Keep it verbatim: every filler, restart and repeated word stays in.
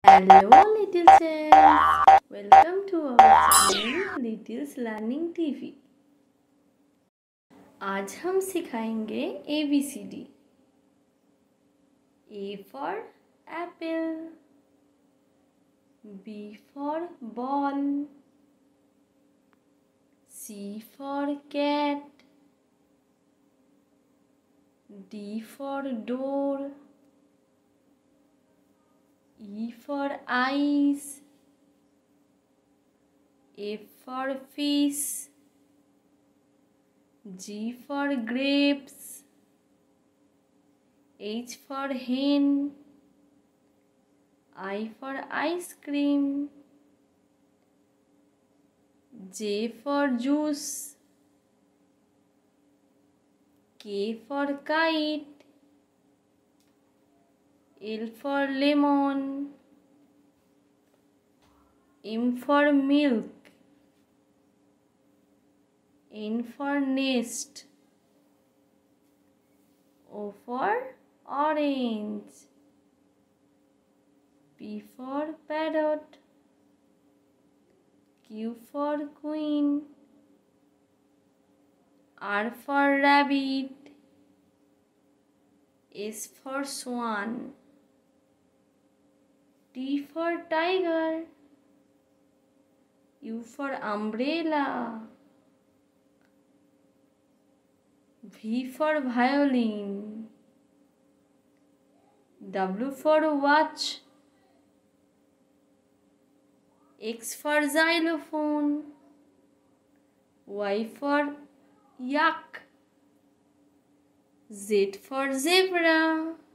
Hello little children, welcome to our channel Little's Learning T V। आज हम सिखाएंगे A B C D। A for apple, B for ball, C for cat, D for door, E for eyes, F for fish, G for grapes, H for hen, I for ice cream, J for juice, K for kite, L for lemon, M for milk, N for nest, O for orange, P for parrot, Q for queen, R for rabbit, S for swan, T for tiger, U for umbrella, V for violin, W for watch, X for xylophone, Y for yak, Z for zebra,